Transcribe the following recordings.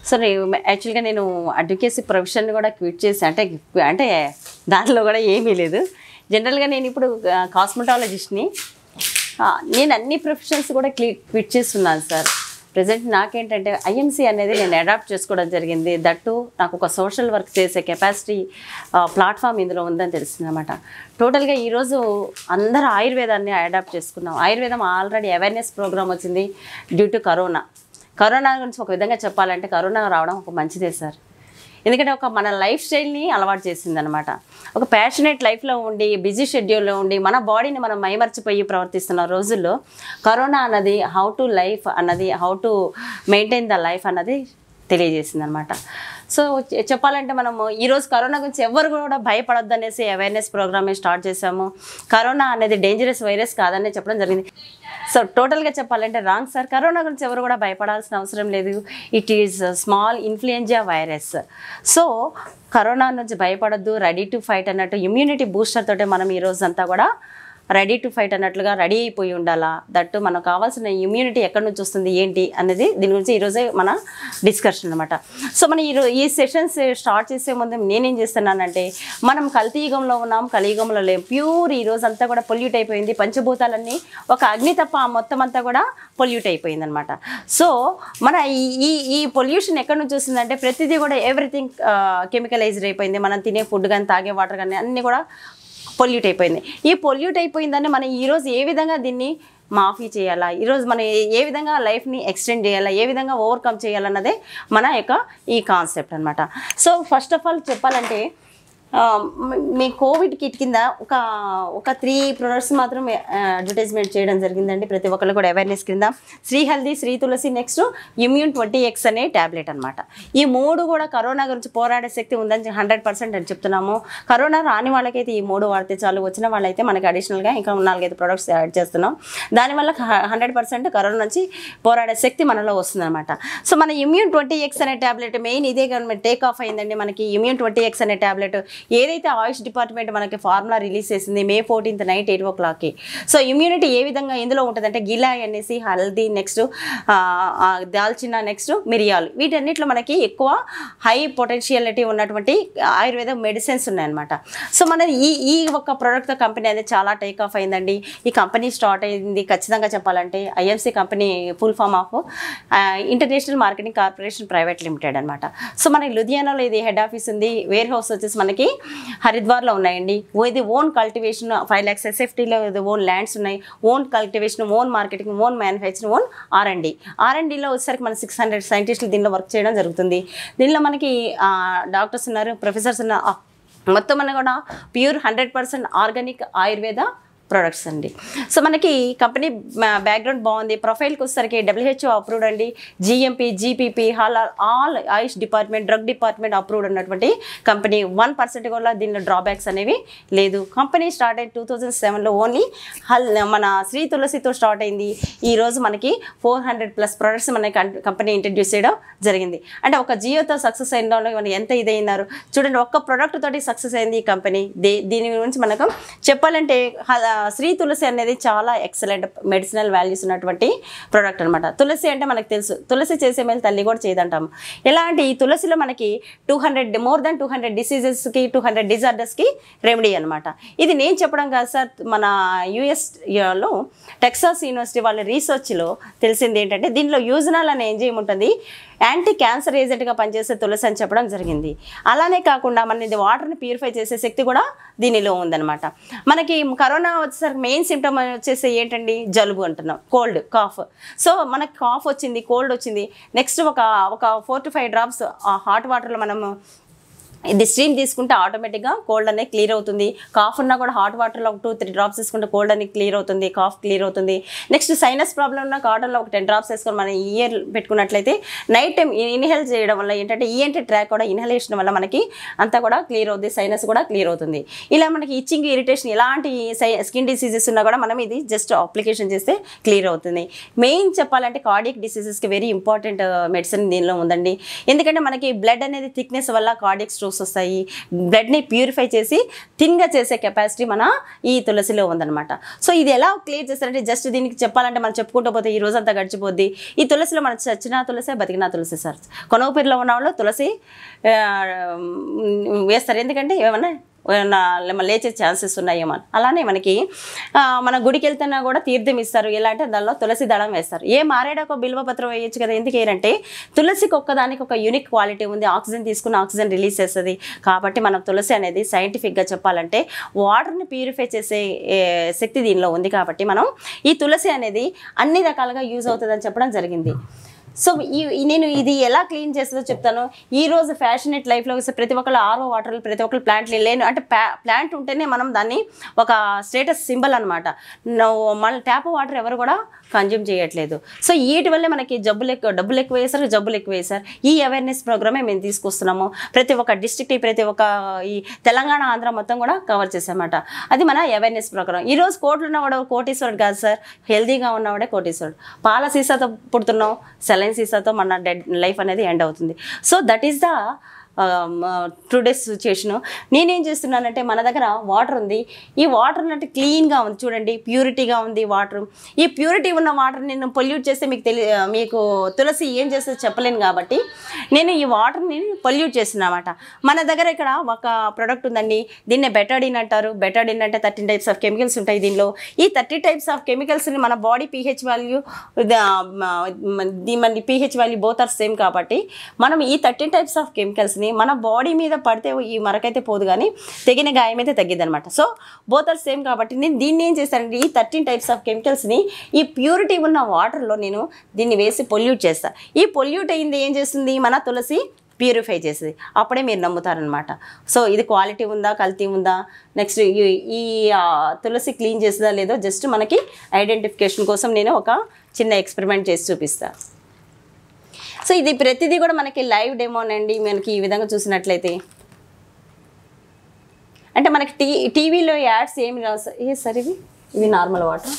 So యాక్చువల్గా నేను advocacy profession కూడా క్విట్ చేసి అంటే దాంట్లో కూడా ఏమీ లేదు. జనరల్గా నేను ఇప్పుడు కాస్మెటాలజిస్ట్ని. నేను అన్ని ప్రొఫెషన్స్ కూడా క్విట్ చేస్తున్నాను సార్. ప్రజెంట్ నాకేంటంటే ఐఎంసీ అనేది నేను అడాప్ట్ చేసుకోవడం జరిగింది. దట్టు నాకు ఒక సోషల్ వర్క్ చేసే కెపాసిటీ ప్లాట్ఫామ్ ఇందులో ఉందని తెలిసింది అనమాట. టోటల్గా ఈరోజు అందరూ ఆయుర్వేదాన్ని అడాప్ట్ చేసుకున్నాం. ఆయుర్వేదం ఆల్రెడీ అవేర్నెస్ ప్రోగ్రామ్ వచ్చింది డ్యూ టు కరోనా. కరోనా గురించి ఒక విధంగా చెప్పాలంటే కరోనా రావడం ఒక మంచిదే సార్. ఎందుకంటే మన లైఫ్ స్టైల్ని అలవాటు చేసింది అనమాట. ఒక ప్యాషనేట్ లైఫ్లో ఉండి బిజీ షెడ్యూల్లో ఉండి మన బాడీని మనం మైమర్చిపోయి ప్రవర్తిస్తున్న రోజుల్లో కరోనా అన్నది హౌ టు లైఫ్ అన్నది, how to maintain the life అన్నది తెలియజేసింది అనమాట. సో చెప్పాలంటే మనము ఈరోజు కరోనా గురించి ఎవరు కూడా భయపడొద్దు అనేసి అవేర్నెస్ ప్రోగ్రామే స్టార్ట్ చేసాము. కరోనా అనేది డేంజరస్ వైరస్ కాదని చెప్పడం జరిగింది. సో టోటల్గా చెప్పాలంటే రాంగ్ సార్. కరోనా గురించి ఎవరు కూడా భయపడాల్సిన అవసరం లేదు. It is small influenza virus. So corona నుంచి భయపడొద్దు, రెడీ టు ఫైట్ అన్నట్టు ఇమ్యూనిటీ బూస్టర్ తోటే మనం ఈరోజు అంతా కూడా రెడీ టు ఫైట్ అన్నట్లుగా రెడీ అయిపోయి ఉండాలా. దట్టు మనకు కావాల్సిన ఇమ్యూనిటీ ఎక్కడి నుంచి వస్తుంది ఏంటి అనేది దీని గురించి ఈరోజే మన డిస్కషన్ అనమాట. సో మనం ఈ సెషన్స్ స్టార్ట్ చేసే ముందు నేనేం చేస్తున్నానంటే, మనం కల్తీయుగంలో ఉన్నాం, కలియుగంలో లేం. ప్యూర్ ఈరోజు అంతా కూడా పొల్యూట్ అయిపోయింది. పంచభూతాలన్నీ ఒక అగ్ని తప్ప మొత్తం అంతా కూడా పొల్యూట్ అయిపోయింది అనమాట. సో మన ఈ పొల్యూషన్ ఎక్కడి నుంచి వస్తుందంటే ప్రతిదీ కూడా ఎవ్రీథింగ్ కెమికలైజ్డ్ అయిపోయింది. మనం తినే ఫుడ్ కానీ తాగే వాటర్ కానీ అన్నీ కూడా పొల్యూట్ అయిపోయింది. ఈ పొల్యూట్ అయిపోయిందని మనం ఈరోజు ఏ విధంగా దీన్ని మాఫీ చేయాలా, ఈరోజు మనం ఏ విధంగా లైఫ్ని ఎక్స్టెండ్ చేయాలా, ఏ విధంగా ఓవర్కమ్ చేయాలన్నదే మన యొక్క ఈ కాన్సెప్ట్ అనమాట. సో ఫస్ట్ ఆఫ్ ఆల్ చెప్పాలంటే మీ కోవిడ్ కిట్ కింద ఒక 3 ప్రొడక్ట్స్ మాత్రం అడ్వర్టైజ్మెంట్ చేయడం జరిగిందండి. ప్రతి ఒక్కళ్ళు కూడా అవేర్నెస్ కింద Shri healthy, Shri Tulsi, next immune 20X అనే ట్యాబ్లెట్ అనమాట. ఈ 3 కూడా కరోనా గురించి పోరాడే శక్తి ఉందని 100% అని చెప్తున్నాము. కరోనా రాని వాళ్ళకైతే ఈ 3 వాడితే చాలు, వచ్చిన వాళ్ళైతే మనకి అడిషనల్గా ఇంకా 4-5 ప్రొడక్ట్స్ యాడ్ చేస్తున్నాం. దానివల్ల 100% కరోనా నుంచి పోరాడే శక్తి మనలో వస్తుందన్నమాట. సో మన ఇమ్యూన్ 20X అనే ట్యాబ్లెట్ మెయిన్ ఇదే గవర్నమెంట్ టేక్ ఆఫ్ అయిందండి. మనకి ఇమ్యూన్ 20X అనే ట్యాబ్లెట్ ఏదైతే ఆయుష్ డిపార్ట్మెంట్ మనకి ఫార్ములా రిలీజ్ చేసింది May 14th నైట్ 8 o'clockకి. సో ఇమ్యూనిటీ ఏ విధంగా ఎందులో ఉంటుందంటే గిలాయ్ అనేసి, హల్దీ, నెక్స్ట్ దాల్చిన, నెక్స్ట్ మిరియాలు, వీటన్నిటిలో మనకి ఎక్కువ హై పొటెన్షియాలిటీ ఉన్నటువంటి ఆయుర్వేద మెడిసిన్స్ ఉన్నాయన్నమాట. సో మన ఈ ఒక్క ప్రోడక్ట్ కంపెనీ అనేది చాలా టేక్ ఆఫ్ అయిందండి. ఈ కంపెనీ స్టార్ట్ అయింది ఖచ్చితంగా చెప్పాలంటే IMC company full form of international marketing corporation private limited అనమాట. సో మనకి లుధియానాలో ఇది హెడ్ ఆఫీస్ ఉంది. వేర్ హౌస్ వచ్చేసి మనకి హరిద్వార్లో ఉన్నాయండి. ఇది ఓన్ కల్టివేషన్ 5 lakhs SFTలో ఓన్ ల్యాండ్స్ ఉన్నాయి. Own cultivation, own marketing, own manufacturing, own R&Dలో వచ్చేసరికి మన 600 సైంటిస్టులు దీనిలో వర్క్ చేయడం జరుగుతుంది. దీనిలో మనకి డాక్టర్స్ ఉన్నారు, ప్రొఫెసర్స్ ఉన్నారు. మొత్తం అన్న కూడా ప్యూర్ 100% ఆర్గానిక్ ఆయుర్వేద ప్రొడక్ట్స్ అండి. సో మనకి కంపెనీ బ్యాక్గ్రౌండ్ బాగుంది. ప్రొఫైల్కి వచ్చేసరికి WHO అప్రూవ్డ్ అండి, GMP, GPP, all Ayush department, drug department approved ఉన్నటువంటి కంపెనీ. 1% కూడా దీనిలో డ్రాబ్యాక్స్ అనేవి లేదు. కంపెనీ స్టార్ట్ అయ్యి 2007లో ఓన్లీ మన శ్రీ తులసితో స్టార్ట్ అయింది. ఈరోజు మనకి 400+ ప్రొడక్ట్స్ మన కంపెనీ ఇంట్రడ్యూస్ చేయడం జరిగింది. అంటే ఒక జియోతో సక్సెస్ అయిన వాళ్ళు ఎంత ఇదైనారు చూడండి. ఒక్క ప్రోడక్ట్ తోటి సక్సెస్ అయింది ఈ కంపెనీ. దీని గురించి మనకు చెప్పాలంటే శ్రీ తులసి అనేది చాలా ఎక్సలెంట్ మెడిసినల్ వాల్యూస్ ఉన్నటువంటి ప్రోడక్ట్ అనమాట. తులసి అంటే మనకు తెలుసు, తులసి చేసే మేలు తల్లి కూడా చేయదంటాము. ఎలాంటి ఈ తులసిలో మనకి మోర్ దాన్ 200 డిసీజెస్కి, 200 డిజార్డర్స్కి రెమెడీ అనమాట. ఇది నేను చెప్పడం కాదు సార్, మన US టెక్సాస్ యూనివర్సిటీ వాళ్ళ రీసెర్చ్లో తెలిసింది ఏంటంటే దీనిలో యూజనాల్ అనే ఎంజైమ్ ఉంటుంది, యాంటీ క్యాన్సర్ ఏజెంట్గా పనిచేసే తులసి అని చెప్పడం జరిగింది. అలానే కాకుండా మన ఇది వాటర్ని ప్యూరిఫై చేసే శక్తి కూడా దీనిలో ఉందన్నమాట. మనకి కరోనా వచ్చేసరికి మెయిన్ సిమ్టమ్ వచ్చేసి ఏంటండి, జలుబు అంటున్నాం, కోల్డ్, కాఫ్. సో మనకి కాఫ్ వచ్చింది, కోల్డ్ వచ్చింది, నెక్స్ట్ ఒక 4 to 5 drops హాట్ వాటర్లో మనము ఇది స్ట్రీమ్ తీసుకుంటే ఆటోమేటిక్గా కోల్డ్ అనేది క్లియర్ అవుతుంది. కాఫ్ ఉన్నా కూడా హాట్ వాటర్లో ఒక 2-3 drops తీసుకుంటే కోల్డ్ అనేది క్లియర్ అవుతుంది, కాఫ్ క్లియర్ అవుతుంది. నెక్స్ట్ సైనస్ ప్రాబ్లం ఉన్న కాటన్లో ఒక 10 drops వేసుకొని మనం ఇయర్ పెట్టుకున్నట్లయితే నైట్ టైం ఇన్హేల్ చేయడం వల్ల ఏంటంటే ఈఎన్టీ ట్రాక్ కూడా ఇన్హలేషన్ వల్ల మనకి అంతా కూడా క్లియర్ అవుతుంది, సైనస్ కూడా క్లియర్ అవుతుంది. ఇలా మనకి ఇచ్చింగ్, ఇరిటేషన్ ఇలాంటి స్కిన్ డిసీజెస్ ఉన్నా కూడా మనం ఇది జస్ట్ అప్లికేషన్ చేస్తే క్లియర్ అవుతుంది. మెయిన్ చెప్పాలంటే కార్డియక్ డిసీజెస్కి వెరీ ఇంపార్టెంట్ మెడిసిన్ దీనిలో ఉందండి. ఎందుకంటే మనకి బ్లడ్ అనేది థిక్నెస్ వల్ల కార్డియక్ స్ట్రోక్స్ వస్తాయి. బ్లడ్ని ప్యూరిఫై చేసి థిన్గా చేసే కెపాసిటీ మన ఈ తులసిలో ఉందన్నమాట. సో ఇది ఎలా క్లియర్ చేస్తారంటే జస్ట్ దీనికి చెప్పాలంటే మనం చెప్పుకుంటూ పోతే ఈ రోజంతా గడిచిపోద్ది. ఈ తులసిలో మన చచ్చిన తులసే బతికిన తులసి సార్. కొనవపేరులో ఉన్న వాళ్ళు తులసి వేస్తారు, ఎందుకంటే ఏమన్నా లేచే ఛాన్సెస్ ఉన్నాయేమో. అలానే మనకి మన గుడికి వెళ్తున్నా కూడా తీర్థం ఇస్తారు. ఎలా అంటే దానిలో తులసి దళం వేస్తారు. ఏ మారేడాకో బిల్వపత్రం వేయచ్చు కదా, ఎందుకు ఏంటంటే తులసికి ఒక్కదానికి ఒక యూనిక్ క్వాలిటీ ఉంది. ఆక్సిజన్ తీసుకుని ఆక్సిజన్ రిలీజ్ చేస్తుంది. కాబట్టి మనం తులసి అనేది సైంటిఫిక్గా చెప్పాలంటే వాటర్ని ప్యూరిఫై చేసే శక్తి దీనిలో ఉంది. కాబట్టి మనం ఈ తులసి అనేది అన్ని రకాలుగా యూజ్ అవుతుందని చెప్పడం జరిగింది. సో నేను ఇది ఎలా క్లీన్ చేస్తుందో చెప్తాను. ఈరోజు ఫ్యాషనేట్ లైఫ్లో ప్రతి ఒక్కళ్ళు ఆర్ఓ వాటర్లు, ప్రతి ఒక్కళ్ళు ప్లాంట్లు లేను అంటే ప్లాంట్ ఉంటేనే మనం దాన్ని ఒక స్టేటస్ సింబల్ అనమాట. మన ట్యాప్ వాటర్ ఎవరు కూడా కన్జ్యూమ్ చేయట్లేదు. సో వీటి వల్లే మనకి డబ్బులు ఎక్కువ వేశారు, జబ్బులు ఎక్కువ వేశారు. ఈ అవేర్నెస్ ప్రోగ్రామే మేము తీసుకొస్తున్నాము. ప్రతి ఒక్క డిస్ట్రిక్ట్, ప్రతి ఒక్క ఈ తెలంగాణ, ఆంధ్ర మొత్తం కూడా కవర్ చేసామన్నమాట. అది మన అవేర్నెస్ ప్రోగ్రామ్. ఈరోజు కోట్లు ఉన్నవాడు కోటీశ్వరుడు కాదు సార్, హెల్దీగా ఉన్నవాడే కోటీశ్వరుడు. పాల సీసాతో పుడుతున్నాం, సెలైన్ సీసాతో మన లైఫ్ అనేది ఎండ్ అవుతుంది. So that is the today's situation. నేనేం చేస్తున్నానంటే మన దగ్గర వాటర్ ఉంది. ఈ వాటర్ అంటే క్లీన్గా ఉంది చూడండి, ప్యూరిటీగా ఉంది వాటర్. ఈ ప్యూరిటీ ఉన్న వాటర్ నేను పొల్యూట్ చేస్తే మీకు తులసి ఏం చేస్తే చెప్పలేను. కాబట్టి నేను ఈ వాటర్ని పొల్యూట్ చేస్తున్నమాట. మన దగ్గర ఇక్కడ ఒక ప్రోడక్ట్ ఉందండి, దీన్నే బెటాడిన్ అంటారు. బెటాడిన్ అంటే 13 టైప్స్ ఆఫ్ కెమికల్స్ ఉంటాయి దీనిలో. ఈ 30 టైప్స్ ఆఫ్ కెమికల్స్ని మన బాడీ pH వాల్యూ, మన pH value both are same. కాబట్టి మనం ఈ 13 టైప్స్ ఆఫ్ కెమికల్స్ని మన బాడీ మీద పడితే ఈ మరకైతే పోదు, కానీ తెగిన గాయం అయితే తగ్గిద్ది అనమాట. So both are same. కాబట్టి నేను దీన్ని ఏం చేస్తానంటే ఈ 13 టైప్స్ ఆఫ్ కెమికల్స్ని ఈ ప్యూరిటీ ఉన్న వాటర్లో నేను దీన్ని వేసి పొల్యూట్ చేస్తాను. ఈ పొల్యూట్ అయింది ఏం చేస్తుంది, మన తులసి ప్యూరిఫై చేస్తుంది. అప్పుడే మీరు నమ్ముతారనమాట. సో ఇది క్వాలిటీ ఉందా, కల్తీ ఉందా, నెక్స్ట్ ఈ తులసి క్లీన్ చేస్తుందా లేదో జస్ట్ మనకి ఐడెంటిఫికేషన్ కోసం నేను ఒక చిన్న ఎక్స్పెరిమెంట్ చేసి చూపిస్తాను. సో ఇది ప్రతిదీ కూడా మనకి లైవ్ డెమోనండి. మనకి ఈ విధంగా చూసినట్లయితే అంటే మనకి టీవీలో యాడ్స్ ఏమి రావు సార్. ఏ సార్ ఇవి నార్మల్ వాటర్.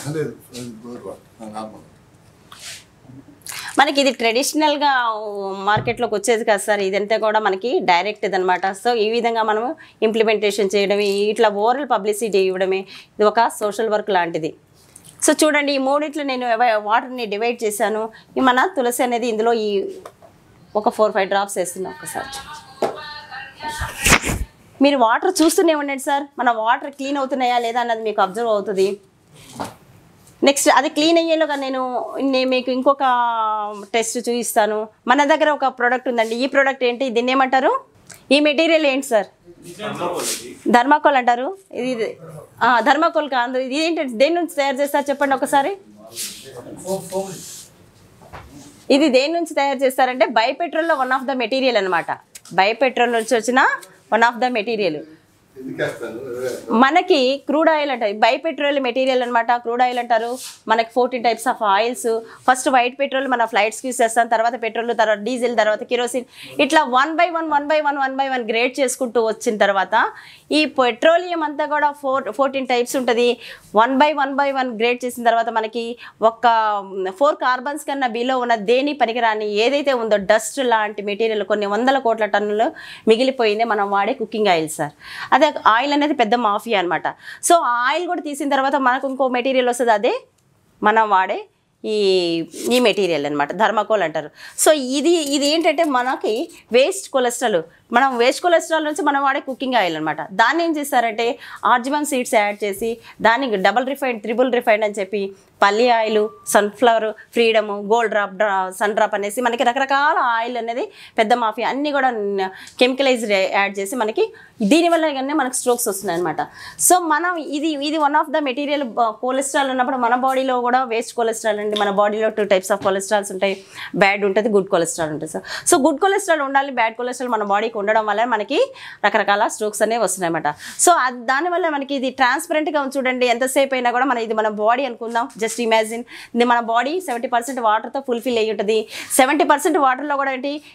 మనకి ఇది ట్రెడిషనల్గా మార్కెట్లోకి వచ్చేది కదా సార్. ఇదంతా కూడా మనకి డైరెక్ట్ ఇదనమాట. సో ఈ విధంగా మనము ఇంప్లిమెంటేషన్ చేయడమే, ఇట్లా ఓరల్ పబ్లిసిటీ ఇవ్వడమే ఇది ఒక సోషల్ వర్క్ లాంటిది. సో చూడండి, ఈ మూడిట్లో నేను వాటర్ని డివైడ్ చేశాను. ఈ మన తులసి అనేది ఇందులో ఈ ఒక 4-5 డ్రాప్స్ వేస్తున్నాను. ఒకసారి మీరు వాటర్ చూస్తూనే ఉండండి సార్. మన వాటర్ క్లీన్ అవుతున్నాయా లేదా అన్నది మీకు అబ్జర్వ్ అవుతుంది. నెక్స్ట్ అది క్లీన్ అయ్యేలోగా నేను మీకు ఇంకొక టెస్ట్ చూపిస్తాను. మన దగ్గర ఒక ప్రోడక్ట్ ఉందండి. ఈ ప్రోడక్ట్ ఏంటి, దీన్ని ఏమంటారు, ఈ మెటీరియల్ ఏంటి సార్? ధర్మాకోల్ అంటారు. ఇది ధర్మాకోల్ కాదు. ఇది ఏంటంటే దేని నుంచి తయారు చేస్తారు చెప్పండి ఒకసారి. ఇది దేని నుంచి తయారు చేస్తారంటే బయోపెట్రోల్లో వన్ ఆఫ్ ద మెటీరియల్ అనమాట. బయోపెట్రోల్ నుంచి వచ్చిన వన్ ఆఫ్ ద మెటీరియల్. మనకి క్రూడ్ ఆయిల్ అంటారు, బైపెట్రోల్ మెటీరియల్ అనమాట. క్రూడ్ ఆయిల్ అంటారు. మనకి 14 types of oils. First white petrol మన ఫ్లైట్స్కి యూస్ చేస్తాం, తర్వాత పెట్రోల్, తర్వాత డీజిల్, తర్వాత కిరోసిన్, ఇట్లా 1 by 1 గ్రేడ్ చేసుకుంటూ వచ్చిన తర్వాత ఈ పెట్రోలియం అంతా కూడా 14 టైప్స్ ఉంటుంది. 1 by 1 గ్రేడ్ చేసిన తర్వాత మనకి ఒక 4 కార్బన్స్ కన్నా బిలో ఉన్న దేని పనికిరాని ఏదైతే ఉందో డస్ట్ లాంటి మెటీరియల్ కొన్ని 100 కోట్ల టన్నులు మిగిలిపోయింది మనం వాడే కుకింగ్ ఆయిల్ సార్. అదే ఆయిల్ అనేది పెద్ద మాఫియా అనమాట. సో ఆయిల్ కూడా తీసిన తర్వాత మనకు ఇంకో మెటీరియల్ వస్తుంది, అదే మనం వాడే ఈ మెటీరియల్ అనమాట, ధర్మాకోల్ అంటారు. సో ఇది ఏంటంటే మనకి వేస్ట్ కొలెస్ట్రాల్, మనం వేస్ట్ కొలెస్ట్రాల్ నుంచి మనం వాడే కుకింగ్ ఆయిల్ అనమాట. దాన్ని ఏం చేస్తారంటే ఆర్జిమన్ సీడ్స్ యాడ్ చేసి దానికి డబుల్ రిఫైండ్, ట్రిపుల్ రిఫైండ్ అని చెప్పి పల్లి oil, sunflower, freedom, gold drop, sun drop అనేసి మనకి రకరకాల ఆయిల్ అనేది పెద్ద మాఫియా అన్నీ కూడా కెమికలైజ్డ్ యాడ్ చేసి మనకి దీనివల్ల కానీ మనకు స్ట్రోక్స్ వస్తున్నాయి అనమాట. సో మనం ఇది one of the material. Cholesterol ఉన్నప్పుడు మన బాడీలో కూడా వేస్ట్ కొలెస్ట్రాల్ అండి. మన బాడీలో 2 టైప్స్ ఆఫ్ కొలెస్ట్రాల్స్ ఉంటాయి. బ్యాడ్ ఉంటుంది, గుడ్ కొలెస్ట్రాల్ ఉంటుంది సార్. సో గుడ్ కొలెస్ట్రాల్ ఉండాలి, బ్యాడ్ కొలెస్ట్రాల్ మన బాడీకి ఉండడం వల్ల మనకి రకరకాల స్ట్రోక్స్ అనేవి వస్తున్నాయి అన్నమాట. సో దానివల్ల మనకి ఇది ట్రాన్స్పరెంట్గా ఉంది చూడండి. ఎంతసేపు అయినా కూడా ఇది మన బాడీ అనుకుందాం. జస్ట్ ఇమాజిన్, ఇది మన బాడీ 70% వాటర్తో ఫుల్ఫిల్ అయ్యి ఉంటుంది. 70% వాటర్లో కూడా ఏంటి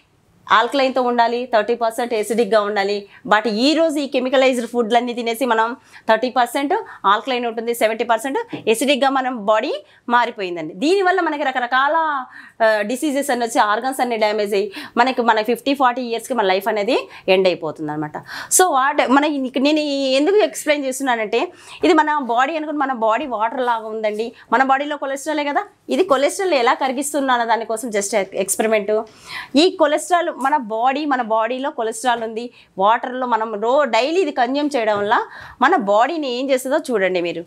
ఆల్కలైన్తో ఉండాలి, 30% ఎసిడిక్గా ఉండాలి. బట్ ఈరోజు ఈ కెమికలైజ్డ్ ఫుడ్లన్నీ తినేసి మనం 30% ఆల్కలైన్ ఉంటుంది, 70% ఎసిడిక్గా మనం బాడీ మారిపోయిందండి. దీనివల్ల మనకి రకరకాల డిసీజెస్ అన్నీ వచ్చి ఆర్గన్స్ అన్ని డ్యామేజ్ అయ్యి మన 50-40 ఇయర్స్కి మన లైఫ్ అనేది ఎండ్ అయిపోతుంది అనమాట. సో నేను ఎందుకు ఎక్స్ప్లెయిన్ చేస్తున్నానంటే ఇది మన బాడీ అనుకుని మన బాడీ వాటర్ లాగా ఉందండి, మన బాడీలో కొలెస్ట్రాలే కదా, ఇది కొలెస్ట్రాల్ ఎలా కరిగిస్తున్నాను దానికోసం జస్ట్ ఎక్స్పెరిమెంట్. ఈ కొలెస్ట్రాల్ మన బాడీలో కొలెస్ట్రాల్ ఉంది, వాటర్లో మనం డైలీ ఇది కన్జ్యూమ్ చేయడం వల్ల మన బాడీని ఏం చేస్తుందో చూడండి మీరు.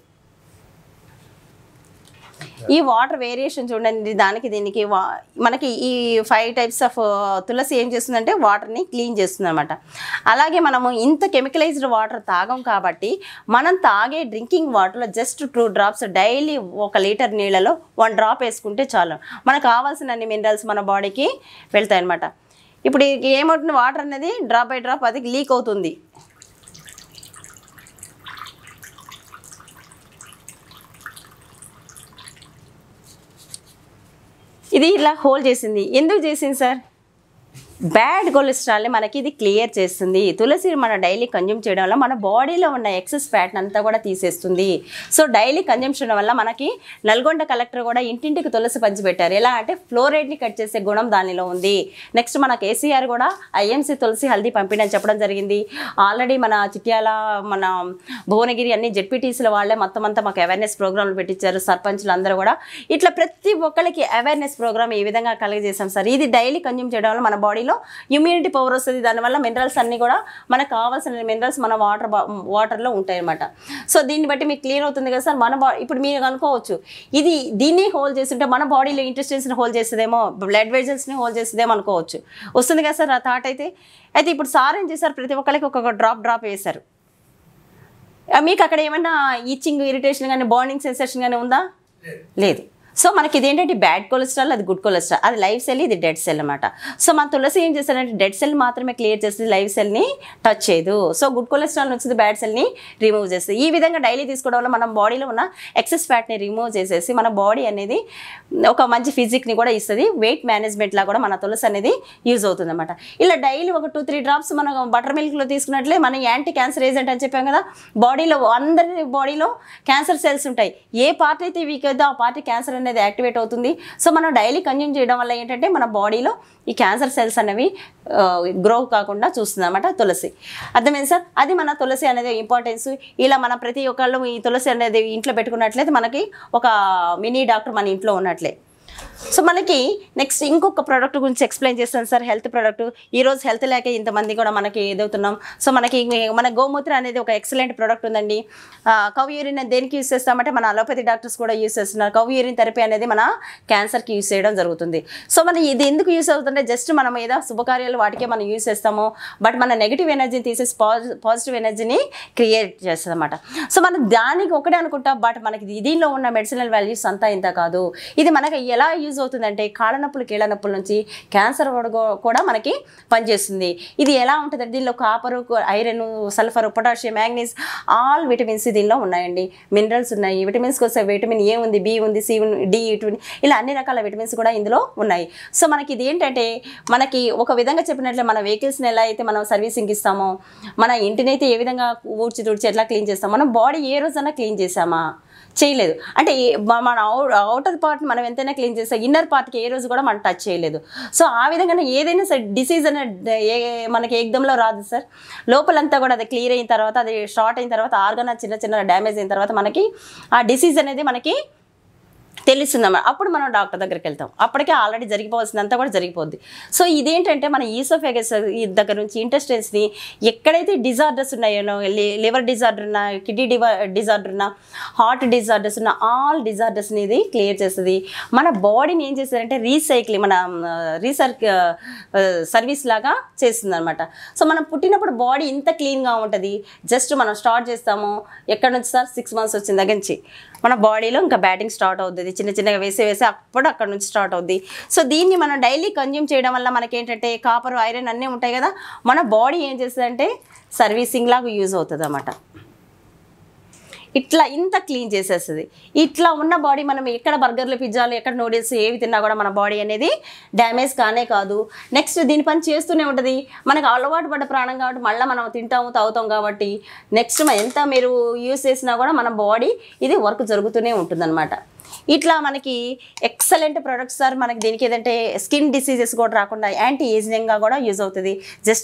ఈ వాటర్ వేరియేషన్ చూడండి, దీనికి మనకి ఈ 5 టైప్స్ ఆఫ్ తులసి ఏం చేస్తుందంటే వాటర్ని క్లీన్ చేస్తుంది అనమాట. అలాగే మనము ఇంత కెమికలైజ్డ్ వాటర్ తాగం కాబట్టి మనం తాగే డ్రింకింగ్ వాటర్లో జస్ట్ 2 డ్రాప్స్ డైలీ 1 లీటర్ నీళ్ళలో 1 డ్రాప్ వేసుకుంటే చాలు, మనకు కావాల్సిన అన్ని మినరల్స్ మన బాడీకి వెళ్తాయి అనమాట. ఇప్పుడు ఏమవుతుంది, వాటర్ అనేది డ్రాప్ బై డ్రాప్ అది లీక్ అవుతుంది. ఇది ఇలా హోల్ చేసింది, ఎందుకు చేసింది సార్? బ్యాడ్ కొలెస్ట్రాల్ని మనకి ఇది క్లియర్ చేస్తుంది. తులసి మన డైలీ కన్జ్యూమ్ చేయడం వల్ల మన బాడీలో ఉన్న ఎక్సెస్ ఫ్యాట్ అంతా కూడా తీసేస్తుంది. సో డైలీ కన్జ్యూమ్షన్ వల్ల మనకి నల్గొండ కలెక్టర్ కూడా ఇంటింటికి తులసి పంచిపెట్టారు. ఎలా అంటే ఫ్లోరైడ్ని కట్ చేసే గుణం దానిలో ఉంది. నెక్స్ట్ మన కేసీఆర్ కూడా ఐఎంసీ తులసి హల్దీ పంపిణీ చెప్పడం జరిగింది. ఆల్రెడీ మన చిట్యాల, మన భువనగిరి అన్ని జెడ్పీటీసీల వాళ్ళే మొత్తం అంతా మాకు అవేర్నెస్ ప్రోగ్రాంలు పెట్టించారు. సర్పంచులు అందరూ కూడా ఇట్లా ప్రతి ఒక్కరికి అవేర్నెస్ ప్రోగ్రామ్ ఈ విధంగా కలగజేసాం సార్. ఇది డైలీ కన్జ్యూమ్ చేయడం వల్ల మన బాడీలో ఇమ్యూనిటీ పవర్ వస్తుంది. దానివల్ల మినరల్స్ అన్నీ కూడా మనకు కావాల్సిన మినరల్స్ మన వాటర్లో ఉంటాయి అన్నమాట. సో దీన్ని బట్టి మీకు క్లియర్ అవుతుంది కదా సార్. ఇప్పుడు మీరు అనుకోవచ్చు దీన్ని హోల్డ్ చేస్తుంటే మన బాడీలో ఇంటెస్టైన్స్ని హోల్డ్ చేస్తుందేమో, బ్లడ్ వెజల్స్ని హోల్డ్ చేస్తుందేమో అనుకోవచ్చు. వస్తుంది కదా సార్ ఆ థాట్. అయితే ఇప్పుడు సార్ ఏం చేశారు, ప్రతి ఒక్కరికి ఒక డ్రాప్ వేశారు. మీకు అక్కడ ఏమైనా ఈచింగ్, ఇరిటేషన్ కానీ బర్నింగ్ సెన్సేషన్ కానీ ఉందా? లేదు. సో మనకి ఇదేంటంటే బ్యాడ్ కొలెస్ట్రాల్, అది గుడ్ కొలెస్ట్రాల్, అది లైవ్ సెల్, ఇది డెడ్ సెల్ అనమాట. సో మన తులసి ఏం చేస్తారంటే డెడ్ సెల్ మాత్రమే క్లియర్ చేస్తుంది, లైవ్ సెల్ని టచ్ చేయదు. సో గుడ్ కొలెస్ట్రాల్ వచ్చింది, బ్యాడ్ సెల్ని రిమూవ్ చేస్తుంది. ఈ విధంగా డైలీ తీసుకోవడం వల్ల మన బాడీలో ఉన్న ఎక్సెస్ ఫ్యాట్ని రిమూవ్ చేసేసి మన బాడీ అనేది ఒక మంచి ఫిజిక్ని కూడా ఇస్తుంది. వెయిట్ మేనేజ్మెంట్లా కూడా మన తులసి అనేది యూజ్ అవుతుంది అనమాట. ఇలా డైలీ ఒక 2-3 డ్రాప్స్ మనం బటర్ మిల్క్లో తీసుకున్నట్లే మన యాంటీ క్యాన్సర్ ఏజెంట్ అని చెప్పాం కదా. బాడీలో అందరి బాడీలో క్యాన్సర్ సెల్స్ ఉంటాయి. ఏ పార్ట్ అయితే వీక్ అవుతుందో ఆ పార్టీ క్యాన్సర్ అనేది యాక్టివేట్ అవుతుంది. సో మనం డైలీ కన్జ్యూమ్ చేయడం వల్ల ఏంటంటే మన బాడీలో ఈ క్యాన్సర్ సెల్స్ అనేవి గ్రో కాకుండా చూస్తుంది అన్నమాట తులసి. అర్థమైంది సార్. అది మన తులసి అనేది ఇంపార్టెన్స్. ఇలా మన ప్రతి ఒక్కళ్ళు ఈ తులసి అనేది ఇంట్లో పెట్టుకున్నట్లయితే మనకి ఒక మినీ డాక్టర్ మన ఇంట్లో ఉన్నట్లే. సో మనకి నెక్స్ట్ ఇంకొక ప్రోడక్ట్ గురించి ఎక్స్ప్లెయిన్ చేస్తాను సార్. Health product. ఈరోజు హెల్త్ లేక ఇంతమంది కూడా మనకి ఎదుగుతున్నాం. సో మన గోమూత్ర అనేది ఒక ఎక్సలెంట్ ప్రోడక్ట్ ఉందండి. కవ్ యూరిన్ దేనికి యూస్ చేస్తామంటే మన అలోపతి డాక్టర్స్ కూడా యూస్ చేస్తున్నారు. కవ్ యూరిన్ థెరపీ అనేది మన క్యాన్సర్కి యూస్ చేయడం జరుగుతుంది. సో మనం ఇది ఎందుకు యూస్ అవుతుంటే జస్ట్ మనం ఏదో శుభకార్యాలు వాటికే మనం యూస్ చేస్తాము. బట్ మన నెగిటివ్ ఎనర్జీని తీసేసి పాజిటివ్ ఎనర్జీని క్రియేట్ చేస్తుంది అనమాట. సో మనం దానికి ఒకటే అనుకుంటాం. బట్ మనకి దీనిలో ఉన్న మెడిసినల్ వాల్యూస్ అంతా ఇంత కాదు. ఇది మనకి ఎలా యూజ్ అవుతుందంటే కాళ్ళ నొప్పులు, కీళ్ళ నొప్పుల నుంచి క్యాన్సర్ కూడా మనకి పనిచేస్తుంది. ఇది ఎలా ఉంటుందంటే దీనిలో copper, iron, sulphur, potassium, manganese, all vitamins దీనిలో ఉన్నాయండి. మినరల్స్ ఉన్నాయి. విటమిన్స్కి వస్తే విటమిన్ ఏ ఉంది, బి ఉంది, సి, డి, ఇలా అన్ని రకాల విటమిన్స్ కూడా ఇందులో ఉన్నాయి. సో మనకి ఇది ఏంటంటే మనకి ఒక విధంగా చెప్పినట్లే మన వెహికల్స్ని ఎలా అయితే మనం సర్వీసింగ్ ఇస్తామో, మన ఇంటిని అయితే ఏ విధంగా తుడిచి ఎట్లా క్లీన్ చేస్తాం, మనం బాడీ ఏ రోజైనా క్లీన్ చేసామా? చేయలేదు. అంటే మన అవుటర్ పార్ట్ మనం ఎంతైనా క్లీన్ చేస్తాం, ఇన్నర్ పార్ట్కి ఏ రోజు కూడా మనం టచ్ చేయలేదు. సో ఆ విధంగానే ఏదైనా సరే డిసీజ్ అనేది మనకి ఏకదంలో రాదు సార్. లోపలంతా కూడా అది క్లియర్ అయిన తర్వాత, అది షార్ట్ అయిన తర్వాత, ఆర్గన్ చిన్న డ్యామేజ్ అయిన తర్వాత మనకి ఆ డిసీజ్ అనేది మనకి తెలుస్తుందన్నమాట. అప్పుడు మనం డాక్టర్ దగ్గరికి వెళ్తాం. అప్పటికే ఆల్రెడీ జరిగిపోవాల్సిందంతా కూడా జరిగిపోద్ది. సో ఇదేంటంటే మన ఈసోఫేగస్ దగ్గర నుంచి ఇంటెస్టైన్స్ని ఎక్కడైతే డిజార్డర్స్ ఉన్నాయో, లివర్ డిజార్డర్ ఉన్నా, కిడ్నీ డిజార్డర్ ఉన్నా, హార్ట్ డిజార్డర్స్ ఉన్న ఆల్ డిజార్డర్స్ని ఇది క్లియర్ చేస్తుంది. మన బాడీని ఏం చేస్తుందంటే మన సర్వీస్ లాగా చేస్తుంది అనమాట. సో మనం పుట్టినప్పుడు బాడీ ఇంత క్లీన్గా ఉంటుంది. జస్ట్ మనం స్టార్ట్ చేస్తాము ఎక్కడి నుంచి సార్? 6 months వచ్చిన దగ్గర నుంచి మన బాడీలో ఇంకా బ్యాటింగ్ స్టార్ట్ అవుతుంది. చిన్నగా వేసి అప్పుడు అక్కడ నుంచి స్టార్ట్ అవుద్ది. సో దీన్ని మనం డైలీ కన్జ్యూమ్ చేయడం వల్ల మనకి ఏంటంటే కాపర్, ఐరన్ అన్నీ ఉంటాయి కదా. మన బాడీ ఏం చేస్తుందంటే సర్వీసింగ్ లాగా యూజ్ అవుతుంది అన్నమాట. ఇట్లా ఇంత క్లీన్ చేసేస్తుంది. ఇట్లా ఉన్న బాడీ మనం ఎక్కడ బర్గర్లు, పిజ్జాలు, ఎక్కడ నూడిల్స్ ఏవి తిన్నా కూడా మన బాడీ అనేది డ్యామేజ్ కానే కాదు. నెక్స్ట్ దీని పని చేస్తూనే ఉంటుంది. మనకు అలవాటు పడ్డ ప్రాణం కాబట్టి మళ్ళీ మనం తింటాము తాగుతాం కాబట్టి నెక్స్ట్ ఎంత మీరు యూస్ చేసినా కూడా మన బాడీ ఇది వర్క్ జరుగుతూనే ఉంటుందన్నమాట. ఇట్లా మనకి ఎక్సలెంట్ ప్రొడక్ట్స్ సార్. మనకి దీనికి ఏదంటే స్కిన్ డిసీజెస్ కూడా రాకుండా యాంటీ ఏజింగ్గా కూడా యూజ్ అవుతుంది. జస్ట్